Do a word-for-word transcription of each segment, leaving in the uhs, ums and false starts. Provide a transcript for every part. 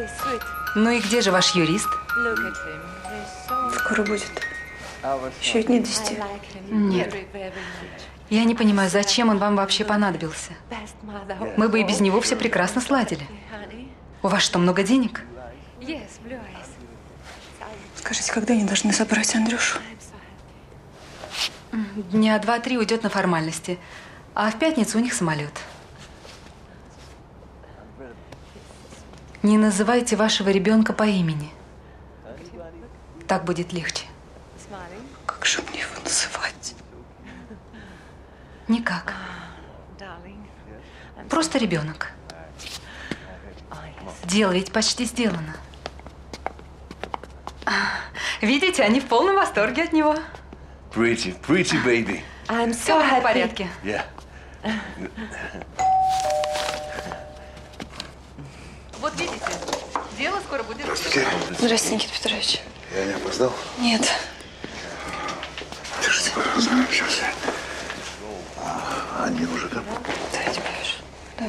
Ну и где же ваш юрист? Скоро будет. Еще и нет десяти. Нет. Я не понимаю, зачем он вам вообще понадобился? Мы бы и без него все прекрасно сладили. У вас что, много денег? Скажите, когда они должны забрать Андрюшу? Дня два-три уйдет на формальности. А в пятницу у них самолет. Не называйте вашего ребенка по имени. Так будет легче. Как же мне его называть? Никак. Просто ребенок. Дело ведь почти сделано. Видите, они в полном восторге от него. Pretty, pretty baby. I'm so Все happy. В порядке. Yeah. Вот видите, дело скоро будет. Здравствуйте. Здравствуйте, Никита Петрович. Я не опоздал? Нет. Держите, пожалуйста. Сейчас. А, они уже там? Давайте повыше. Да.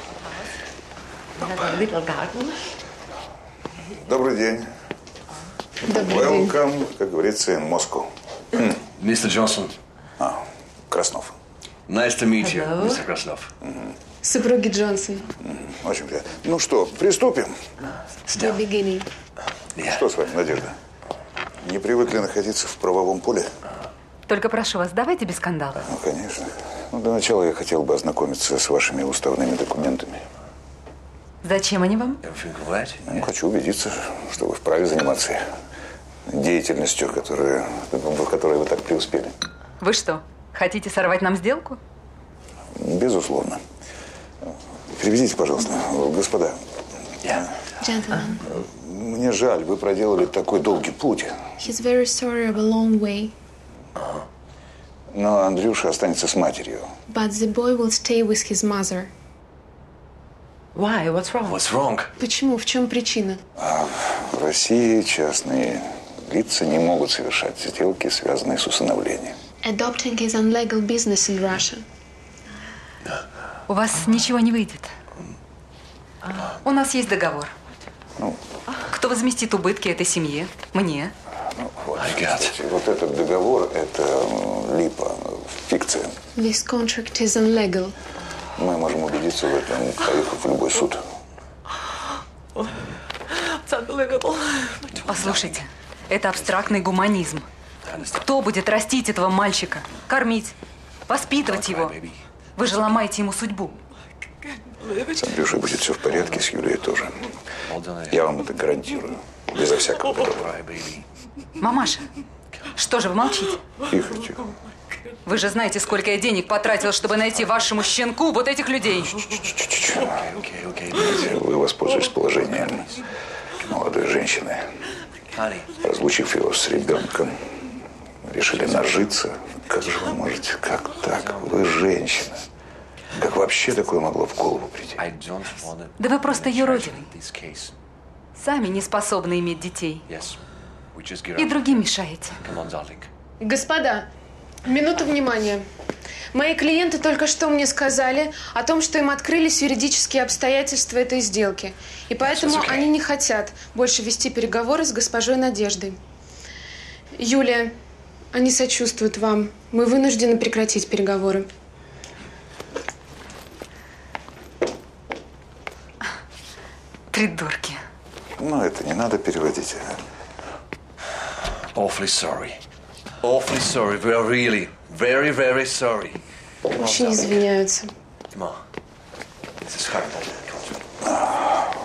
Добрый день. Добрый Welcome, день. как говорится, in Moscow. мистер Джонсон. А, Краснов. Nice to meet you, мистер Краснов. Супруги Джонсон. Очень приятно. Ну что, приступим? Still beginning. Yeah. Что с вами, Надежда? Не привыкли находиться в правовом поле? Только прошу вас, давайте без скандала. Ну, конечно. Ну, для начала я хотел бы ознакомиться с вашими уставными документами. Зачем они вам? Everything all right? Ну, хочу убедиться, что вы вправе заниматься деятельностью, которая, в которой вы так преуспели. Вы что, хотите сорвать нам сделку? Безусловно. Переведите, пожалуйста, господа. Yeah. Gentlemen. Мне жаль, вы проделали такой долгий путь. He's very sorry of a long way. Но Андрюша останется с матерью. But the boy will stay with his mother. Why? What's wrong? What's wrong? Почему? В чем причина? А в России частные лица не могут совершать сделки, связанные с усыновлением. Adopting is an legal business in Russia. У вас ничего не выйдет. У нас есть договор. Ну, Кто возместит убытки этой семье? Мне. ну, вот, I got. кстати, вот этот договор – это м, липа, фикция. This contract is unlegal. Мы можем убедиться в этом, поехав в любой суд. It's unbelievable. Послушайте, это абстрактный гуманизм. Кто будет растить этого мальчика? Кормить? Воспитывать его? Вы же ломаете ему судьбу. С Андрюшей будет все в порядке, с Юлией тоже. Я вам это гарантирую. Безо всякого договора. Мамаша, что же вы молчите? Тихо, тихо. Вы же знаете, сколько я денег потратил, чтобы найти вашему щенку вот этих людей. Вы воспользуетесь положением молодой женщины, разлучив его с ребенком, решили нажиться. Как же вы можете? Как так? Вы женщина. Как вообще такое могло в голову прийти? Да вы просто юродивый. Сами не способны иметь детей. И другим мешаете. Господа, минуту внимания. Мои клиенты только что мне сказали о том, что им открылись юридические обстоятельства этой сделки. И поэтому okay. они не хотят больше вести переговоры с госпожой Надеждой. Юлия, они сочувствуют вам. Мы вынуждены прекратить переговоры. Придурки. Ну, это не надо переводить. Awfully sorry. Awfully sorry. We are really very, very sorry. Очень извиняются. Come on. This is horrible.